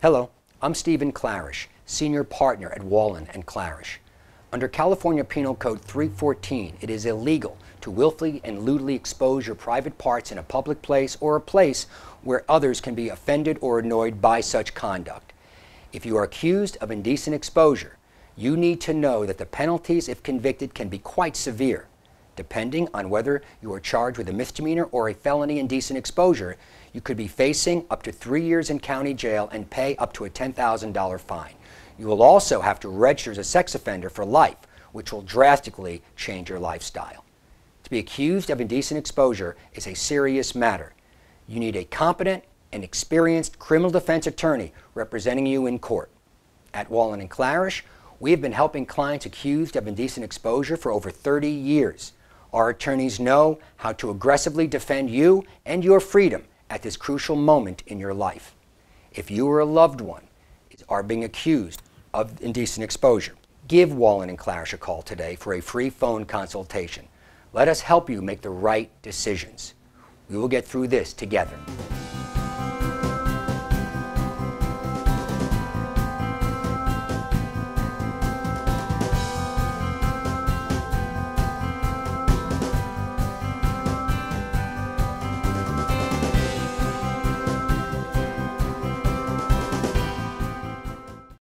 Hello, I'm Stephen Clarish, Senior Partner at Wallen & Clarish. Under California Penal Code 314, it is illegal to willfully and lewdly expose your private parts in a public place or a place where others can be offended or annoyed by such conduct. If you are accused of indecent exposure, you need to know that the penalties, if convicted, can be quite severe. Depending on whether you are charged with a misdemeanor or a felony indecent exposure, you could be facing up to 3 years in county jail and pay up to a $10,000 fine. You will also have to register as a sex offender for life, which will drastically change your lifestyle. To be accused of indecent exposure is a serious matter. You need a competent and experienced criminal defense attorney representing you in court. At Wallen & Clarish, we have been helping clients accused of indecent exposure for over 30 years. Our attorneys know how to aggressively defend you and your freedom at this crucial moment in your life. If you or a loved one are being accused of indecent exposure, give Wallen & Clarish a call today for a free phone consultation. Let us help you make the right decisions. We will get through this together.